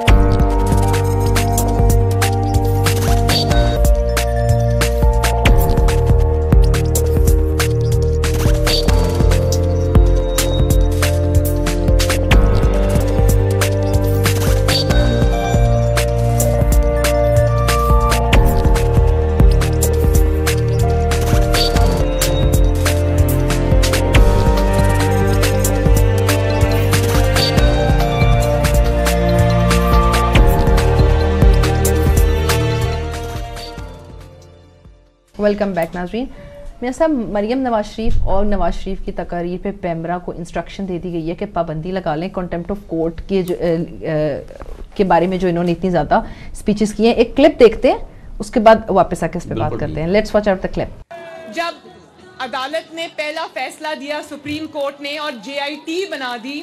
Welcome back नाज़रीन। मियां साहब, मरियम नवाज शरीफ और नवाज शरीफ की तकारीर पे पैमरा को इंस्ट्रक्शन दे दी गई है कि पाबंदी लगा लें कंटेम्प्ट ऑफ कोर्ट के बारे में जो इन्होंने इतनी ज़्यादा स्पीचेस की हैं। एक क्लिप देखते हैं, उसके बाद वापस आके इस पे बात करते हैं। Let's watch out the clip. जब अदालत ने पहला फैसला दिया सुप्रीम कोर्ट ने और JIT बना दी,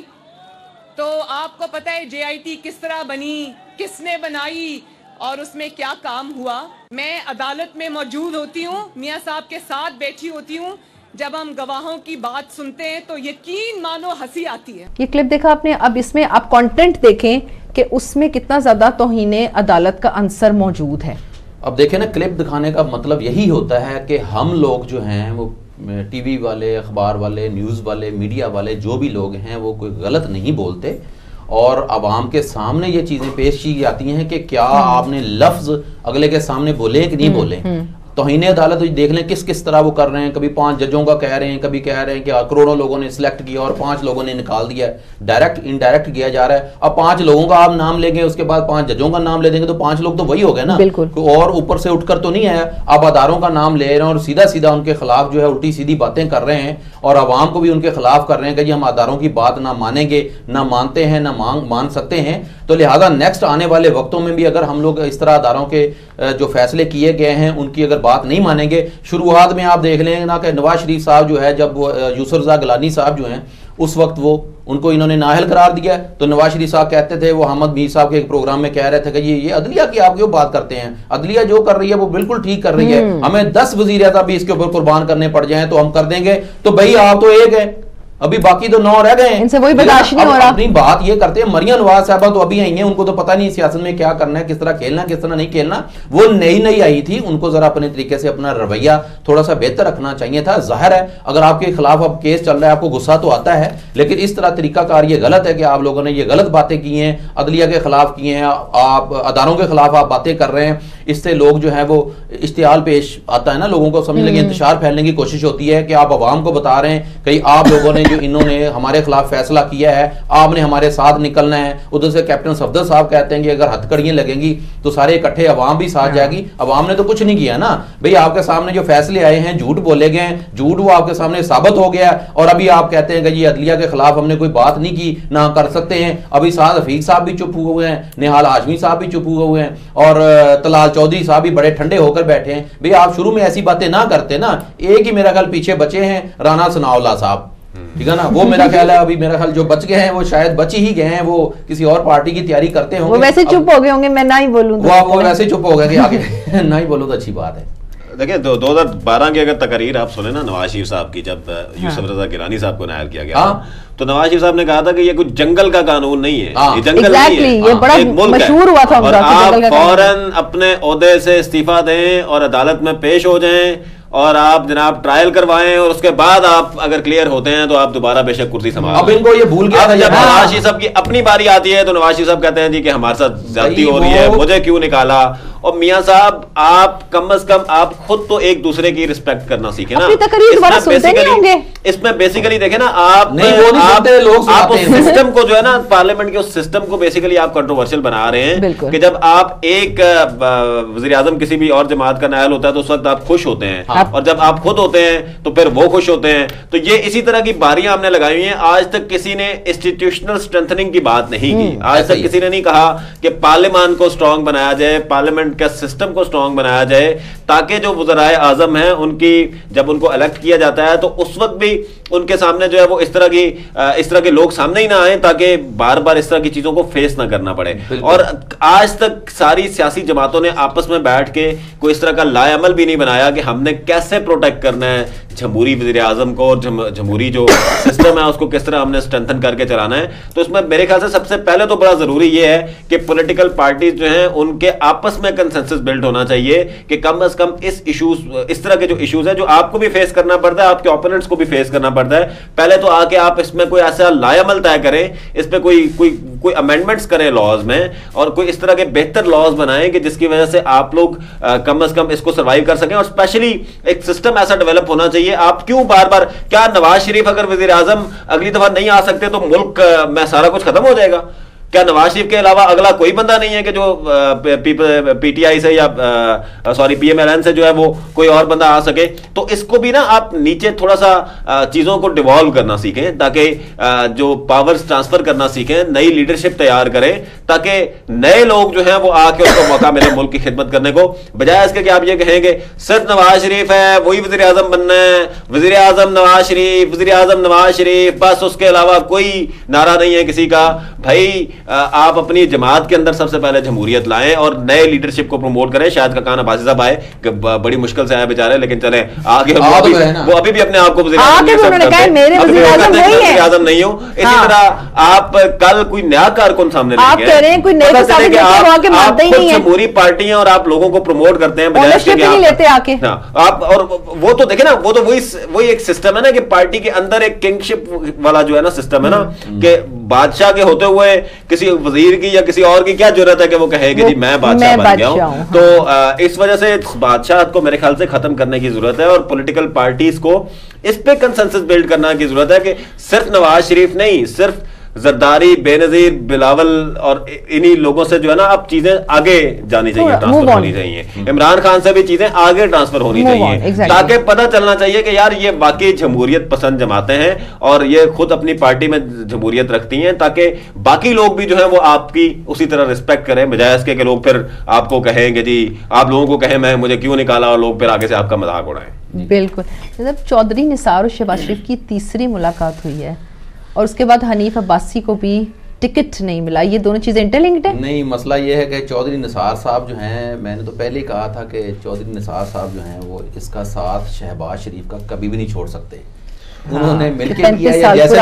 तो आपको पता है JIT किस तरह बनी, किसने बनाई और उसमें क्या काम हुआ। मैं अदालत में मौजूद होती हूँ, मियाँ साहब के साथ बैठी होती हूँ। जब हम गवाहों की बात सुनते हैं तो यकीन मानो हंसी आती है। ये क्लिप देखा आपने, अब इसमें आप कंटेंट देखें कि उसमें कितना ज्यादा तौहीने अदालत का अंसर मौजूद है। अब देखें ना, क्लिप दिखाने का मतलब यही होता है कि हम लोग जो हैं वो TV वाले, अखबार वाले, न्यूज़ वाले, मीडिया वाले, जो भी लोग हैं वो कोई गलत नहीं बोलते और आवाम के सामने ये चीज़ें पेश की जाती हैं कि क्या आपने लफ्ज़ अगले के सामने बोले कि नहीं बोले। तौहीन अदालत देख लें किस किस तरह वो कर रहे हैं। कभी 5 जजों का कह रहे हैं, कभी कह रहे हैं कि करोड़ों लोगों ने सिलेक्ट किया और 5 लोगों ने निकाल दिया। डायरेक्ट इनडायरेक्ट किया जा रहा है। अब 5 लोगों का आप नाम लेंगे, उसके बाद 5 जजों का नाम ले देंगे तो 5 लोग तो वही हो गए ना, और ऊपर से उठकर तो नहीं आया। आप अदारों का नाम ले रहे हैं और सीधा सीधा उनके खिलाफ जो है उल्टी सीधी बातें कर रहे हैं और आवाम को भी उनके खिलाफ कर रहे हैं कि जी हम अदारों की बात ना मानेंगे, ना मानते हैं, ना मान सकते हैं। तो लिहाजा नेक्स्ट आने वाले वक्तों में भी अगर हम लोग इस तरह अदारों के जो फैसले किए गए हैं उनकी अगर बात नहीं मानेंगे। शुरुआत में आप देख लें ना कि नवाज शरीफ साहब जो है, जब यूसुफ रज़ा गिलानी साहब जो हैं उस वक्त वो उनको इन्होंने नाअहल करार दिया, तो नवाज शरीफ साहब कहते थे, वो अहमद मीर साहब के एक प्रोग्राम में कह रहे थे कि ये अदलिया की आप क्यों बात करते हैं, अदलिया जो कर रही है वो बिल्कुल ठीक कर रही है, हमें 10 वज़ीर आज़म भी इसके ऊपर कुर्बान करने पड़ जाएं तो हम कर देंगे। तो भाई आप तो एक है, अभी बाकी तो 9 रह गए, इनसे वही बर्दाश्त नहीं हो रहा। अपनी बात ये करते हैं। मरियम नवाज साहबा तो अभी आई हैं, उनको तो पता नहीं सियासत में क्या करना है, किस तरह खेलना, किस तरह नहीं खेलना। वो नई आई थी, उनको जरा अपने तरीके से अपना रवैया थोड़ा सा बेहतर रखना चाहिए था। जाहिर है अगर आपके खिलाफ अब केस चल रहा है आपको गुस्सा तो आता है, लेकिन इस तरह तरीकाकार ये गलत है कि आप लोगों ने ये गलत बातें की हैं, अदलिया के खिलाफ की हैं, आप अदारों के खिलाफ आप बातें कर रहे हैं। इससे लोग जो है वो इश्तियाल पेश आता है ना, लोगों को समझ लगे इंतशार फैलने की कोशिश होती है कि आप अवाम को बता रहे हैं कि आप लोगों ने जो इन्होंने हमारे खिलाफ फैसला किया है, आपने हमारे साथ निकलना है। उधर से कैप्टन सफदर साहब कहते हैं कि अगर हथकड़ियां लगेंगी तो सारे इकट्ठे अवाम भी साथ जाएगी। अवाम ने तो कुछ नहीं किया ना भाई, आपके सामने जो फैसले आए हैं झूठ बोले गए, झूठ वो आपके सामने साबित हो गया और अभी आप कहते हैं कि ये अदलिया के खिलाफ हमने कोई बात नहीं की, ना कर सकते हैं। अभी साद हफीज साहब भी चुप हुए हैं, निहाल हाशमी साहब भी चुप हुए हैं और तलाल चौधरी साहब भी बड़े ठंडे होकर बैठे हैं। भाई आप शुरू में ऐसी बातें ना करते ना। एक ही मेरा ख्याल पीछे बचे हैं, राना सनाउल्लाह साहब, ठीक है ना, वो मेरा ख्याल है अभी मेरा ख्याल जो बच गए हैं वो शायद बच ही गए हैं, वो किसी और पार्टी की तैयारी करते होंगे। वो वैसे चुप हो गए होंगे, मैं ना ही बोलूं तो वो वैसे चुप हो गए कि आगे ना ही बोलूं तो अच्छी बात है। देखिए 2012 की अगर तकरीर आप सुने ना नवाज शरीफ साहब की, जब यूसुफ रज़ा गिलानी साहब को नायल किया गया तो नवाज शरीफ साहब ने कहा था कि ये कुछ जंगल का कानून नहीं है, ये जंगल नहीं है, ये बड़ा मशहूर हुआ था और आप फौरन अपने ओहदे से इस्तीफा दें और अदालत में पेश हो जाएं और आप जनाब ट्रायल करवाएं और उसके बाद आप अगर क्लियर होते हैं तो आप दोबारा बेशक कुर्सी संभाल। अब इनको ये भूल गया था जब नवाज शरीफ साहब की अपनी बारी आती है तो नवाज शरीफ साहब कहते हैं जी कि हमारे साथ ज्यादती हो रही है, मुझे क्यों निकाला। और मियां साहब आप कम से कम आप खुद तो एक दूसरे की रिस्पेक्ट करना सीखे ना। इसमें बेसिकली देखे ना आप उस सिस्टम को जो है ना, पार्लियामेंट के उस सिस्टम को बेसिकली आप कंट्रोवर्शियल बना रहे हैं कि जब आप एक वज़ीर आज़म किसी भी और जमात का नायल होता है तो उस वक्त आप खुश होते हैं और जब आप खुद होते हैं तो फिर वो खुश होते हैं। तो ये इसी तरह की बारियां हमने लगाई हुई हैं। आज तक किसी ने इंस्टीट्यूशनल स्ट्रेंथनिंग की बात नहीं की, आज तक किसी ने नहीं कहा कि पार्लियामान को स्ट्रांग बनाया जाए, पार्लियामेंट के सिस्टम को स्ट्रांग बनाया जाए ताकि जो वज़राए आज़म हैं उनकी जब उनको इलेक्ट किया जाता है तो उस वक्त भी उनके सामने जो है वो इस तरह के लोग सामने ही ना आए, ताकि बार बार इस तरह की चीजों को फेस ना करना पड़े। और आज तक सारी सियासी जमातों ने आपस में बैठ के कोई इस तरह का लाएअमल भी नहीं बनाया कि हमने कैसे प्रोटेक्ट करना है जमहूरी वज़ीर आज़म को, और जमहूरी जो सिस्टम है उसको किस तरह हमने स्ट्रेंथन करके चलाना है। तो इसमें मेरे ख्याल से सबसे पहले तो बड़ा जरूरी यह है कि पॉलिटिकल पार्टीज जो हैं उनके आपस में कंसेंसस बिल्ड होना चाहिए कि कम से कम इस तरह के जो इश्यूज हैं जो आपको भी फेस करना पड़ता है, आपके ओपोनेंट्स को भी फेस करना पड़ता है, पहले तो आके आप इसमें कोई ऐसा लाएअमल तय करें, इस पे कोई अमेंडमेंट्स करें लॉज में, और कोई इस तरह के बेहतर लॉज बनाएं कि जिसकी वजह से आप लोग कम से कम इसको सर्वाइव कर सकें। और स्पेशली एक सिस्टम ऐसा डेवलप होना चाहिए। आप क्यों बार बार, क्या नवाज शरीफ अगर वजीर आजम अगली दफा नहीं आ सकते तो मुल्क में सारा कुछ खत्म हो जाएगा? क्या नवाज शरीफ के अलावा अगला कोई बंदा नहीं है कि जो पीटीआई से या पीएमएलएन से जो है वो कोई और बंदा आ सके? तो इसको भी ना आप नीचे थोड़ा सा चीजों को डिवॉल्व करना सीखें, ताकि जो पावर्स ट्रांसफर करना सीखें, नई लीडरशिप तैयार करें, ताकि नए लोग जो हैं वो आके उसको मौका मिले मुल्क की खिदमत करने को, बजाय इसके कि आप ये कहेंगे सिर्फ नवाज शरीफ है वही वजीर आजम बनना है, वजीर आजम नवाज शरीफ, वजीर आजम नवाज शरीफ, बस उसके अलावा कोई नारा नहीं है किसी का। भाई आप अपनी जमात के अंदर सबसे पहले जमहूरियत लाएं और नए लीडरशिप को प्रमोट करें। शायद का कान अब्बासी साहब आए, बड़ी मुश्किल से आए बेचारे, लेकिन चले आगे वो अभी भी अपने आप को वज़ीर आज़म नहीं हो। इसी तरह आप कल कोई नया कारकुन सामने जमहूरी पार्टी है और आप लोगों को प्रमोट करते हैं बजाय आप, और वो तो देखे ना, वो तो वही एक सिस्टम है ना कि पार्टी के अंदर एक किंगशिप वाला जो है ना सिस्टम है ना, कि बादशाह के होते हुए किसी वजीर की या किसी और की क्या जरूरत है कि वो कहे कि जी मैं बादशाह बन गया हूं। तो इस वजह से बादशाह को मेरे ख्याल से खत्म करने की जरूरत है और पॉलिटिकल पार्टीज को इस पे कंसेंसस बिल्ड करने की जरूरत है कि सिर्फ नवाज शरीफ नहीं, सिर्फ जरदारी, बेनजीर, बिलावल और इन्हीं लोगों से जो है ना अब चीजें आगे जानी चाहिए, ट्रांसफर होनी चाहिए, इमरान खान से भी चीजें आगे ट्रांसफर होनी चाहिए, ताकि पता चलना चाहिए कि यार ये वाकई जमहूरियत पसंद जमाते हैं और ये खुद अपनी पार्टी में जमहूरियत रखती हैं, ताकि बाकी लोग भी जो है वो आपकी उसी तरह रिस्पेक्ट करें, बजाय इसके कि लोग फिर आपको कहेंगे जी, आप लोगों को कहें मैं मुझे क्यों निकाला, और लोग फिर आगे से आपका मजाक उड़ाएं। बिल्कुल। मतलब चौधरी निसार और शहबाज शरीफ की तीसरी मुलाकात हुई है और उसके बाद हनीफ अब्बासी को भी टिकट नहीं मिला। ये दोनों चीजें इंटरलिंक्ड है? नहीं, मसला ये है कि चौधरी निसार साहब जो हैं, मैंने तो पहले ही कहा था कि चौधरी निसार साहब जो हैं वो इसका साथ शहबाज शरीफ का कभी भी नहीं छोड़ सकते। उन्होंने मिलकर किया है, जैसे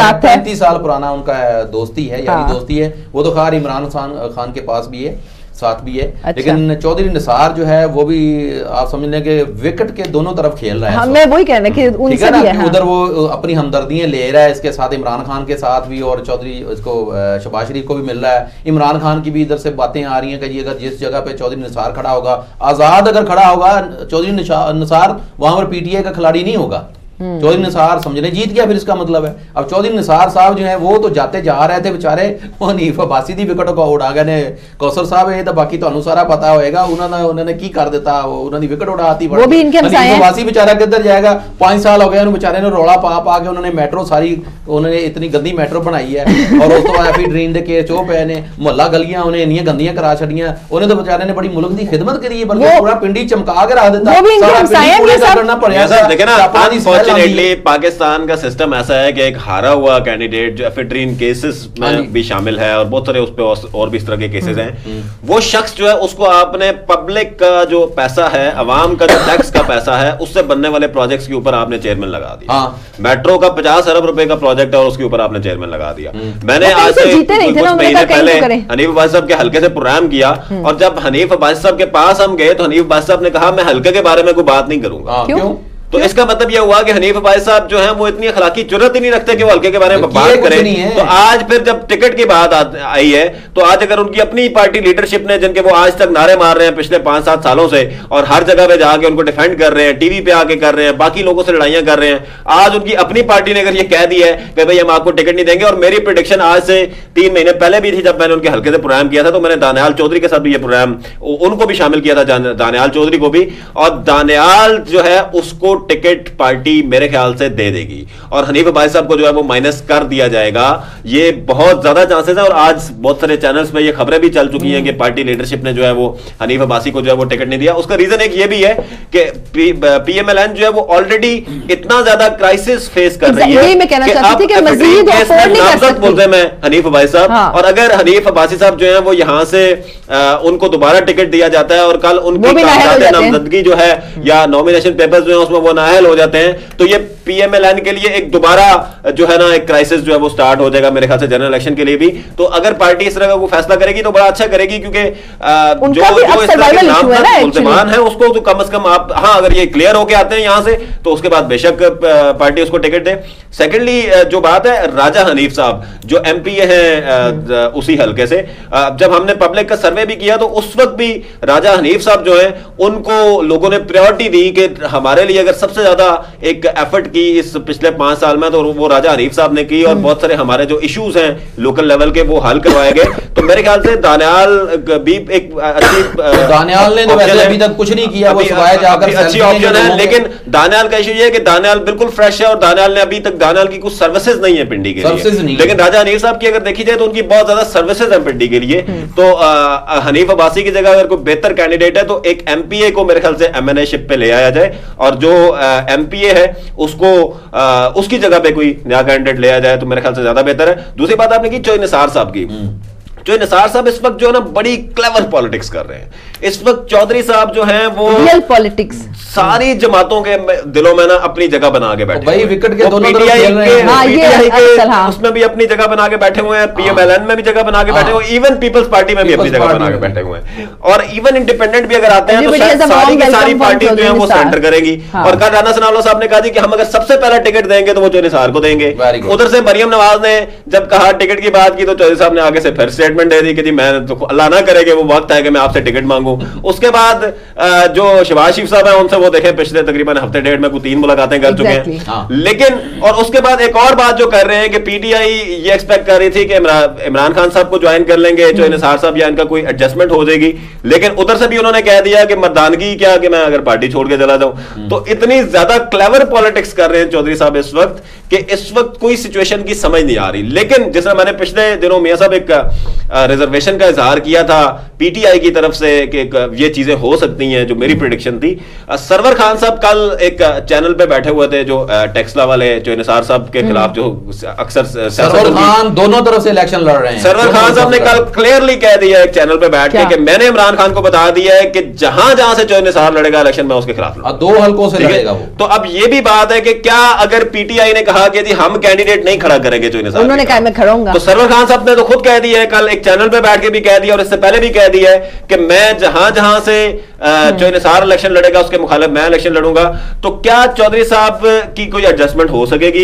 35 साल पुराना उनका दोस्ती है, यानी दोस्ती है। वो तो खैर इमरान खान के पास भी है, साथ भी है। अच्छा। लेकिन चौधरी निसार जो है वो भी आप समझ लें कि विकेट के दोनों तरफ खेल रहा है। हाँ, मैं वही कहना कि उनसे भी है, हाँ। उधर वो अपनी हमदर्दियां ले रहा है, इसके साथ इमरान खान के साथ भी, और चौधरी इसको शहबाज शरीफ को भी मिल रहा है। इमरान खान की भी इधर से बातें आ रही हैं कि अगर जिस जगह पे चौधरी निसार खड़ा होगा, आजाद अगर खड़ा होगा चौधरी निसार, वहां पर पीटीआई का खिलाड़ी नहीं होगा। चौधरी निसार समझने जीत गया, फिर इसका मतलब है अब चौधरी निसार साहब जो है वो तो जाते जा रहे थे बेचारे, हनीफ अब्बासी दी विकेट को उड़ा गए ने। कौसर साहब ये तो बाकी तो सारा पता होएगा, उन्होंने की कर देता, उन्होंने विकेट उड़ाती। वो भी इनके हनीफ अब्बासी बेचारा किधर जाएगा? 5 साल हो गए उन्होंने बेचारे ने रोला पा के उन्होंने मेट्रो सारी, उन्होंने इतनी गंदी मेट्रो बनाई है, और उस तो एफी ड्रीन दे केस चो पे ने मोहल्ला गलियां उन्हें इतनी गंदियां करा छड़ियां। उन्हें तो बेचारे ने बड़ी मुल्क की खिदमत करी है, बल्कि पूरा पिंडी चमका के रख देता। पाकिस्तान का सिस्टम ऐसा है कि एक हारा हुआ कैंडिडेट जो एफिड्रीन केसेस में भी शामिल है और बहुत सारे उस पे और भी इस तरह के केसेस हैं, वो शख्स जो है उसको आपने पब्लिक का जो पैसा है, अवाम का जो टैक्स का पैसा है, उससे बनने वाले प्रोजेक्ट्स के ऊपर आपने चेयरमैन लगा दिया। मेट्रो का 50 अरब रुपए का प्रोजेक्ट है और उसके ऊपर आपने चेयरमैन लगा दिया। मैंने आज से कुछ महीने पहले हनीफ अब्बासी साहब के हल्के से प्रोग्राम किया, और जब हनीफ अब्बासी साहब के पास हम गए तो हनीफ अब्बासी साहब ने कहा मैं हल्के के बारे में कोई बात नहीं करूंगा। क्यों? तो इसका मतलब यह हुआ कि हनीफ अब्बासी साहब जो हैं वो इतनी अखलाकी जुर्रत ही नहीं रखते कि वो हल्के के बारे में बात करें। तो आज फिर जब टिकट की बात आई है, तो आज अगर उनकी अपनी पार्टी लीडरशिप ने, जिनके वो आज तक नारे मार रहे हैं पिछले 5-7 सालों से, और हर जगह पे जाके उनको डिफेंड कर रहे हैं, टीवी पे आके कर रहे हैं, बाकी लोगों से लड़ाइयां कर रहे हैं, आज उनकी अपनी पार्टी ने अगर ये कह दिया है कि भाई हम आपको टिकट नहीं देंगे। और मेरी प्रेडिक्शन आज से 3 महीने पहले भी थी, जब मैंने उनके हल्के से प्रोग्राम किया था, तो मैंने दानियाल चौधरी के साथ भी ये प्रोग्राम, उनको भी शामिल किया था, दानियाल चौधरी को भी, और दानियाल जो है उसको टिकट पार्टी मेरे ख्याल से दे देगी और हनीफ अब्बासी साहब को जो है वो माइनस कर दिया जाएगा, ये बहुत ज्यादा चांसेस है। और आज बहुत सारे चैनल्स पे ये खबरें भी चल चुकी हैं कि पार्टी लीडरशिप ने जो है वो हनीफ अब्बासी को जो है वो टिकट नहीं दिया। उसका रीजन एक ये भी है कि पीएमएलएन जो है वो ऑलरेडी इतना ज्यादा क्राइसिस फेस कर रही है बोलते हैं मैं हनीफ अब्बासी साहब, और अगर हनीफ अब्बासी साहब जो है वो यहां से उनको दोबारा टिकट दिया जाता है और कल उनकी नामजदगी जो है या नॉमिनेशन पेपर्स जो है उसमें वो नाअहल हो जाते हैं, तो ये पीएमएलएन के लिए एक दोबारा जो है ना एक क्राइसिस जो है वो स्टार्ट हो जाएगा मेरे ख्याल से जनरल इलेक्शन के लिए भी। तो अगर पार्टी इस तरह का वो फैसला करेगी तो बड़ा अच्छा करेगी, क्योंकि जो इस तरह के मुल्ज़िमान है उसको तो कम से कम आप, हाँ अगर ये क्लियर होके आते हैं यहां से तो उसके बाद बेशक पार्टी उसको टिकट दे। सेकेंडली जो बात है राजा हनीफ साहब जो एमपीए हैं उसी हल्के से, जब हमने पब्लिक का सर्वे भी किया तो उस वक्त भी राजा हनीफ साहब जो है उनको लोगों ने प्रायोरिटी दी कि हमारे लिए अगर सबसे ज्यादा एक एफर्ट की इस पिछले 5 साल में तो वो राजा हनीफ साहब ने की, और बहुत सारे हमारे जो इश्यूज हैं लोकल लेवल के वो हल करवाए गए। तो मेरे ख्याल से दानियाल भी एक अच्छी, दानियाल ने तो वैसे अभी तक कुछ नहीं किया, वो सिवाय जाकर अच्छी ऑप्शन है, लेकिन दानियाल का इशू ये है कि दानियाल बिल्कुल फ्रेश है और दानियाल ने अभी तक दानियाल की कुछ सर्विसेज नहीं है पिंडी के लिए, लेकिन राजा हनीफ साहब की अगर देखी जाए तो उनकी बहुत ज्यादा सर्विसेज है पिंडी के लिए। तो हनीफ अब्बासी की जगह अगर कोई बेहतर कैंडिडेट है तो एक एमपीए को मेरे ख्याल से एमएनए शिप पे ले आया जाए, और जो एमपीए है उसको उसकी जगह पे कोई नया कैंडिडेट ले आया जाए तो मेरे ख्याल से ज्यादा बेहतर है। दूसरी बात आपने की चोई निसार साहब की, चोई निसार साहब इस वक्त जो है ना बड़ी क्लेवर पॉलिटिक्स कर रहे हैं। इस वक्त चौधरी साहब जो हैं वो रियल पॉलिटिक्स सारी जमातों के दिलों में ना अपनी जगह बना के बैठे, भाई विकेट के दोनों तरफ खेल रहे हैं, पीटीआई के उसमें भी अपनी जगह बना के बैठे हुए हैं, पीएमएलएन में भी जगह बना के बैठे हुए, इवन पीपल्स पार्टी में भी अपनी जगह बना के बैठे हुए हैं, और इवन इंडिपेंडेंट भी अगर आते हैं तो सारी की सारी पार्टी जो है वो सेंटर करेंगी। और कल राना सनाउल्लाह साहब ने कहा कि हम अगर सबसे पहला टिकट देंगे तो वो चौधरी साहब को देंगे। उधर से मरियम नवाज ने जब कहा टिकट की बात की तो चौधरी साहब ने आगे से फिर स्टेटमेंट दे दी कि जी मैं तो अल्लाह ना करे कि वो वक्त है कि मैं आपसे टिकट मांगू। उसके बाद जो शहबाज शरीफ साहब हैं उनसे वो देखें पिछले तकरीबन हफ्ते डेढ़ में 3 मुलाकातें कर चुके हैं, लेकिन और उसके बाद एक और बात जो कर रहे हैं कि पीटीआई ये एक्सपेक्ट कर रही थी कि इमरान खान साहब को ज्वाइन कर लेंगे, जो निसार साहब या इनका कोई एडजस्टमेंट हो जाएगी, लेकिन उधर से भी उन्होंने कह दिया कि मर्दानगी क्या कि मैं अगर पार्टी छोड़ के चला जाऊं। तो इतनी ज्यादा क्लेवर पॉलिटिक्स कर रहे हैं चौधरी साहब इस वक्त कि इस वक्त कोई सिचुएशन की समझ नहीं आ रही। लेकिन जैसा मैंने पिछले दिनों मियां साहब एक रिजर्वेशन का इजहार किया था पीटीआई की तरफ से कि ये चीजें हो सकती हैं, जो मेरी प्रेडिक्शन थी। सरवर खान साहब कल एक चैनल पे बैठे हुए थे जो टेक्सला वाले जो निसार साहब के खिलाफ जो अक्सर सरवर खान दोनों तरफ से इलेक्शन लड़ रहे हैं। सरवर खान साहब ने कल क्लियरली कह दिया एक चैनल पे बैठ के कि मैंने इमरान खान को बता दिया है कि जहां जहां से जो निसार लड़ेगा इलेक्शन में उसके खिलाफ 2 हल्कों से लड़ेगा वो। तो अब ये भी बात है कि क्या अगर पीटीआई ने कहा कि जी हम कैंडिडेट नहीं खड़ा करेंगे जो निसार, उन्होंने कहा मैं खड़ाऊंगा, तो सरवर खान साहब ने तो खुद कह दिया है, कल एक चैनल पे बैठ के भी कह दिया और इससे पहले भी कह दिया है कि मैं जहां जहां से जो निसार इलेक्शन लड़ेगा उसके मुखालिफ मैं इलेक्शन लड़ूंगा। तो क्या चौधरी साहब की कोई एडजस्टमेंट हो सकेगी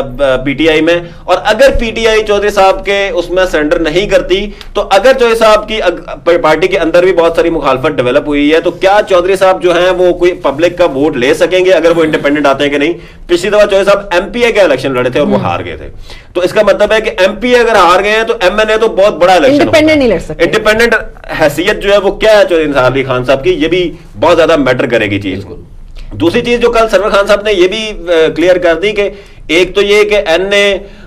पीटीआई में? और अगर पीटीआई चौधरी साहब के उसमें सरेंडर नहीं करती तो अगर चौधरी साहब की पार्टी के अंदर भी बहुत सारी मुखालफत डेवलप हुई है तो क्या चौधरी साहब जो है वो कोई पब्लिक का वोट ले सकेंगे अगर वो इंडिपेंडेंट आते हैं कि नहीं? पिछली दफा चौधरी साहब एमपीए के इलेक्शन लड़े थे और वो हार गए थे, तो इसका मतलब है कि एमपीए अगर हार गए हैं तो एमएनए तो बहुत बड़ा इलेक्शन इंडिपेंडेंट नहीं लड़ सकते। इंडिपेंडेंट हैसियत जो है वो क्या है चौधरी निसार अली खान साहब की, ये भी बहुत ज्यादा मैटर करेगी चीज। दूसरी चीज जो कल सरवर खान साहब ने ये भी क्लियर कर दी कि एक तो ये कि एनए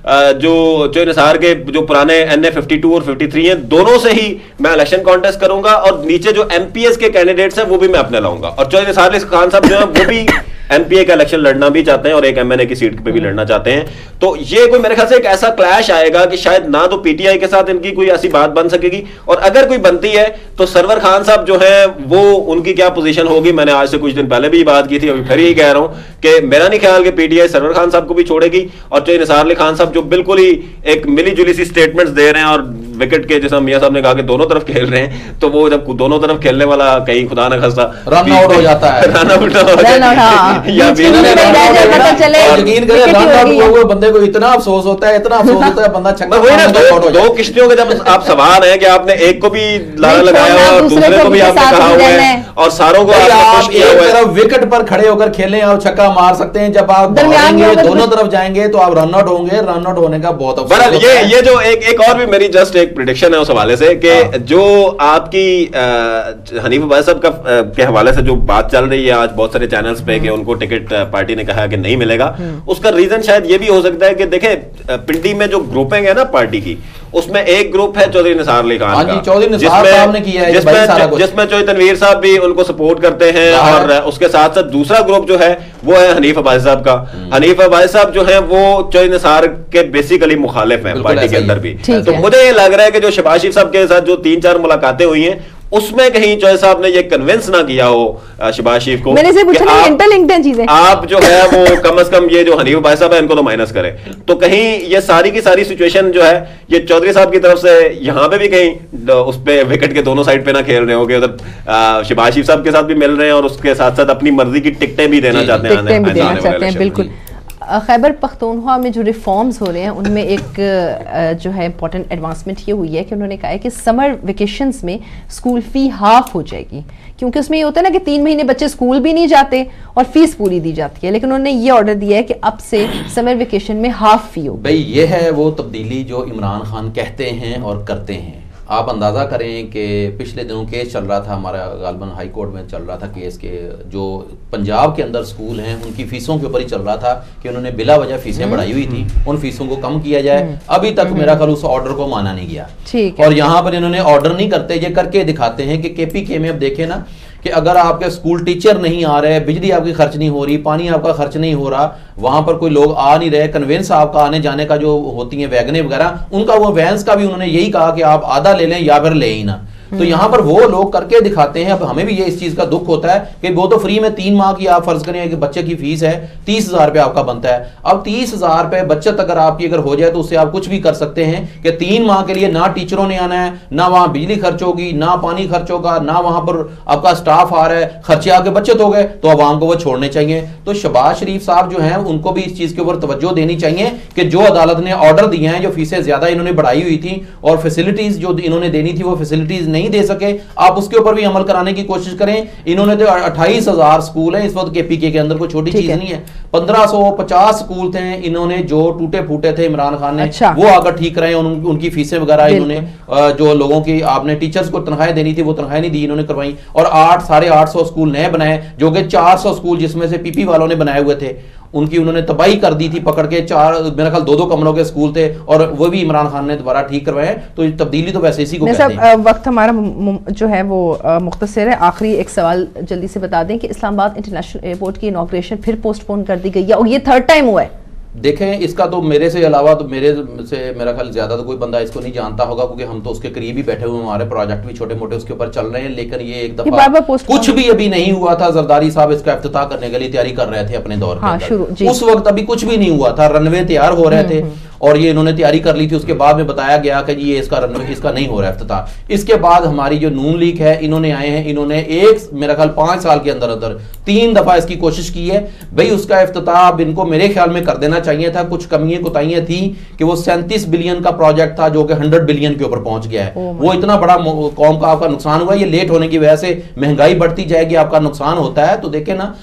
जो निसार के जो पुराने एनए 52 और 53 हैं दोनों से ही मैं इलेक्शन कॉन्टेस्ट करूंगा और नीचे जो एमपीएस के कैंडिडेट्स हैं वो भी मैं अपने लाऊंगा। और चौधरी निसार अली खान साहब जो है वो भी एमपीए का इलेक्शन लड़ना भी चाहते हैं और एक एमएनए की सीट पे भी लड़ना चाहते हैं। तो ये कोई मेरे ख्याल से एक ऐसा क्लैश आएगा कि शायद ना तो पीटीआई के साथ इनकी कोई ऐसी बात बन सकेगी, और अगर कोई बनती है तो सरवर खान साहब जो है वो उनकी क्या पोजीशन होगी। मैंने आज से कुछ दिन पहले भी बात की थी, अभी फिर यही कह रहा हूं कि मेरा नहीं ख्याल कि पीटीआई सरवर खान साहब को भी छोड़ेगी। और चौधरी निसार अली खान साहब जो बिल्कुल ही एक मिली जुली सी स्टेटमेंट्स दे रहे हैं और विकेट के जैसा मियां साहब ने कहा कि दोनों तरफ खेल रहे हैं, तो वो जब दोनों तरफ खेलने वाला कहीं खुदा न खास्ता रन आउट हो जाता है, रन आउट हो बंदे को इतना अफसोस होता है, इतना अफसोस होता है, बंदा छक्का। दो किश्तियों के जब आप सवार हैं कि आपने एक को भी लारा लगाया और दूसरे को भी आपने कहा हुआ है और सारों को आप एक तरफ विकेट पर खड़े होकर खेलें और छक्का मार सकते हैं, जब आप दोनों तरफ जाएंगे तो आप रन आउट होंगे। रन आउट होने का बहुत अफसोस। ये जो एक और भी मेरी जस्ट एक प्रेडिक्शन है उस हवाले से कि जो आपकी हनीफ अब्बासी साहब का के हवाले से जो बात चल रही है आज बहुत सारे चैनल्स पे कि उनको टिकट पार्टी ने कहा कि नहीं मिलेगा, उसका रीजन शायद ये भी हो सकता है कि देखें पिंडी में जो ग्रुपिंग है ना पार्टी की, उसमें एक ग्रुप है चौधरी निसार अली खान का, जिसमें चौधरी तनवीर साहब भी उनको सपोर्ट करते हैं, और उसके साथ साथ दूसरा ग्रुप जो है वो है हनीफ अब्बासी साहब का। हनीफ अब्बासी साहब जो है वो चौधरी निसार के बेसिकली मुखालिफ हैं पार्टी के अंदर भी। तो मुझे ये लग रहा है कि जो शहबाज शरीफ साहब के साथ जो 3-4 मुलाकातें हुई हैं उसमें कहीं चौधरी साहब ने ये कन्विंस ना किया हो शहबाज शरीफ को, मैंने से पूछा ना इंटरलिंक्ड हैं चीजें, आप जो है वो कम से कम ये जो हनीफ अब्बासी साहब है इनको तो माइनस करें। तो कहीं ये सारी की सारी सिचुएशन जो है ये चौधरी साहब की तरफ से यहाँ पे भी कहीं उस पे विकेट के दोनों साइड पे ना खेल रहे हो कि उधर शहबाज शरीफ साहब के साथ भी मिल रहे हैं और उसके साथ साथ अपनी मर्जी की टिकटें भी देना चाहते हैं। बिल्कुल। खैबर पख्तूनख्वा में जो रिफॉर्म्स हो रहे हैं उनमें एक जो है इम्पोर्टेंट एडवांसमेंट ये हुई है कि उन्होंने कहा है कि समर वेकेशंस में स्कूल फ़ी हाफ हो जाएगी, क्योंकि उसमें ये होता है ना कि 3 महीने बच्चे स्कूल भी नहीं जाते और फीस पूरी दी जाती है, लेकिन उन्होंने ये ऑर्डर दिया है कि अब से समर वेकेशन में हाफ फी हो। भाई ये है वो तब्दीली जो इमरान खान कहते हैं और करते हैं। आप अंदाज़ा करें कि पिछले दिनों केस चल रहा था हमारा, गालबन हाई कोर्ट में चल रहा था केस के, जो पंजाब के अंदर स्कूल हैं उनकी फीसों के ऊपर ही चल रहा था कि उन्होंने बिला वजह फीसें बढ़ाई हुई थी, उन फीसों को कम किया जाए। अभी तक मेरा ख्याल उस ऑर्डर को माना नहीं गया, और यहाँ पर इन्होंने ऑर्डर नहीं करते, ये करके दिखाते हैं कि KPK में अब देखें ना कि अगर आपके स्कूल टीचर नहीं आ रहे, बिजली आपकी खर्च नहीं हो रही, पानी आपका खर्च नहीं हो रहा, वहां पर कोई लोग आ नहीं रहे, कन्वेंस आपका आने जाने का जो होती है वैगने वगैरह, उनका वो वैंस का भी उन्होंने यही कहा कि आप आधा ले लें या फिर ले ही ना। तो यहाँ पर वो लोग करके दिखाते हैं। अब हमें भी ये इस चीज का दुख होता है कि वो तो फ्री में 3 माह की आप फर्ज करें कि बच्चे की फीस है 30,000 रुपये आपका बनता है। अब 30,000 रुपये बचत अगर आपकी अगर हो जाए तो उससे आप कुछ भी कर सकते हैं कि 3 माह के लिए ना टीचरों ने आना है, ना वहां बिजली खर्च होगी, ना पानी खर्च होगा, ना वहां पर आपका स्टाफ आ रहा है, खर्चे आपके बचत हो गए, तो अवाम को वो छोड़ने चाहिए। तो शहबाज शरीफ साहब जो है उनको भी इस चीज के ऊपर तवज्जो देनी चाहिए कि जो अदालत ने ऑर्डर दिए हैं, जो फीसें ज्यादा इन्होंने बढ़ाई हुई थी और फैसिलिटीज जो इन्होंने देनी थी वो फैसिलिटीज नहीं दे सके, आप उसके ऊपर भी अमल कराने की कोशिश करें। इन्होंने तो 28,000 स्कूल हैं इस वक्त KPK के अंदर, कोई छोटी चीज नहीं है। 1550 स्कूल थे इन्होंने जो टूटे फूटे थे, इमरान खान ने वो आकर ठीक रहे, उनकी फीसें वगैरह इन्होंने जो लोगों की आपने टीचर्स को तनख्वाहें देनी थी वो तनख्वाहें नहीं दी, इन्होंने करवाई। और 800-850 स्कूल नए बनाए, जो कि 400 स्कूल जिसमें से PP वालों ने बनाए हुए थे उनकी उन्होंने तबाही कर दी थी पकड़ के। 4 मेरा ख्याल 2-2 कमरों के स्कूल थे और वो भी इमरान खान ने दोबारा ठीक करवाए। तो तब्दीली तो वैसे इसी को कहते हैं। वक्त हमारा जो है वो मुख्तसर है, आखिरी एक सवाल जल्दी से बता दें कि इस्लामाबाद इंटरनेशनल एयरपोर्ट की इनॉग्रेशन फिर पोस्टपोन कर दी गई है और ये 3rd टाइम हुआ है। देखें इसका तो मेरे से अलावा तो मेरे से मेरा ख्याल ज्यादा तो कोई बंदा इसको नहीं जानता होगा, क्योंकि हम तो उसके करीब ही बैठे हुए, हमारे प्रोजेक्ट भी छोटे मोटे उसके ऊपर चल रहे हैं। लेकिन ये एक दफा कुछ भी अभी नहीं हुआ था। जरदारी साहब इसका इफ्तिताह करने के लिए तैयारी कर रहे थे अपने दौर में, उस वक्त अभी कुछ भी नहीं हुआ था, रनवे तैयार हो रहे थे और ये इन्होंने तैयारी कर ली थी। उसके बाद में बताया गया कि ये इसका रनवे इसका नहीं हो रहा है इफ्तिताह। इसके बाद हमारी जो नून लीग है इन्होंने आए हैं, इन्होंने मेरा ख्याल 5 साल के अंदर अंदर 3 दफा इसकी कोशिश की है। भाई उसका इफ्तिताह अब इनको मेरे ख्याल में कर देना चाहिए था। कुछ कमियां कोताहियां थी कि वो 37 बिलियन का प्रोजेक्ट था जो कि 100 बिलियन के ऊपर पहुंच गया है। वो इतना बड़ा कौम का आपका नुकसान हुआ। ये लेट होने की वजह से महंगाई बढ़ती जाएगी, आपका नुकसान होता है। तो देखे ना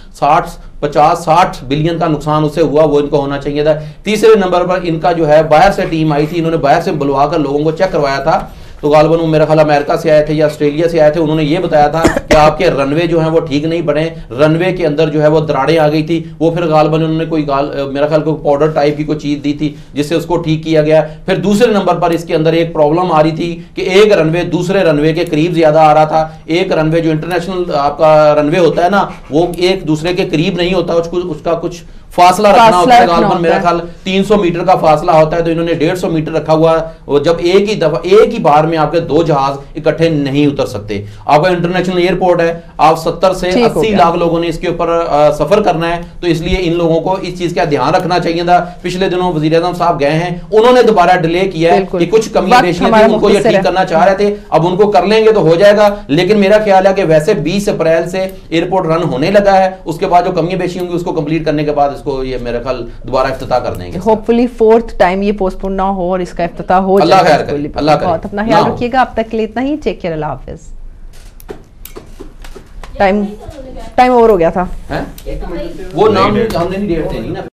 50-60 बिलियन का नुकसान उससे हुआ, वो इनको होना चाहिए था। तीसरे नंबर पर इनका जो है बाहर से टीम आई थी, इन्होंने बाहर से बुलवाकर लोगों को चेक करवाया था। तो गालबन वो मेरा ख्याल अमेरिका से आए थे या ऑस्ट्रेलिया से आए थे, उन्होंने ये बताया था कि आपके रनवे जो है वो ठीक नहीं बने, रनवे के अंदर जो है वो दरारें आ गई थी। वो फिर गालबन उन्होंने कोई मेरा ख्याल कोई पाउडर टाइप की कोई चीज दी थी जिससे उसको ठीक किया गया। फिर दूसरे नंबर पर इसके अंदर एक प्रॉब्लम आ रही थी कि एक रनवे दूसरे रनवे के करीब ज्यादा आ रहा था। एक रनवे जो इंटरनेशनल आपका रनवे होता है ना, वो एक दूसरे के करीब नहीं होता, उसका कुछ फासला रखना होता है। गालबन मेरा ख्याल 300 मीटर का फासला होता है, तो इन्होंने 150 मीटर रखा हुआ। वो जब एक ही बार में आपके 2 जहाज इकट्ठे नहीं उतर सकते। आपका इंटरनेशनल एयरपोर्ट है, आप 70 से 80 लाख लोगों ने इसके ऊपर सफर करना है, तो इसलिए इन लोगों को इस चीज का ध्यान रखना चाहिए था। पिछले दिनों वजीर आज़म साहब गए हैं, उन्होंने दोबारा डिले किया है कि कुछ कमियां पेशियां थी, उनको ये ठीक करना चाह रहे थे। अब उनको कर लेंगे तो हो जाएगा, लेकिन मेरा ख्याल है कि वैसे 20 अप्रैल से एयरपोर्ट रन होने लगा है। उसके बाद जो कमियां पेशी होंगी उसको कंप्लीट करने के बाद इसको ये मेरे ख्याल दोबारा इफ्तिताह कर देंगे। होपफुली 4th टाइम ये पोस्टपोन ना हो और इसका इफ्तिताह हो जाए। अल्लाह खैर करे, अल्लाह करे। बहुत अपना ख्याल रखिएगा। अब तक के लिए इतना ही। टेक केयर, अल्लाह हाफिज। टाइम ओवर हो गया था। वो नाम हमने नहीं डेट देनी ना।